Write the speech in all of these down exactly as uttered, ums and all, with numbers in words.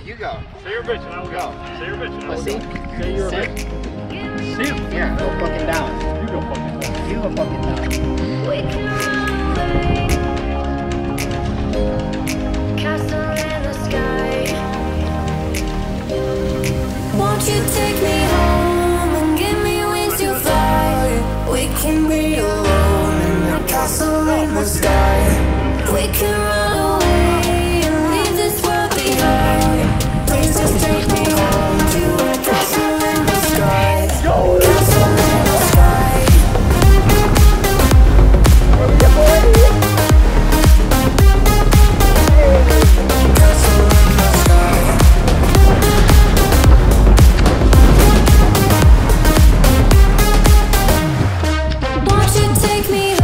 You go. Say your bitch and I will go. go. Say your bitch and I will Let's see. go. Say your bitch. See? Yeah, go fucking down. You go fucking down. You go fucking down. We can run away. Castle in the sky. Won't you take me home and give me wings to fly? We can be alone in the castle in the sky. We can run away and leave this world behind. Please just take me home to a castle in the sky. Castle in the sky. Castle in the sky. Won't you take me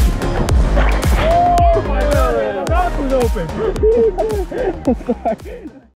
Open.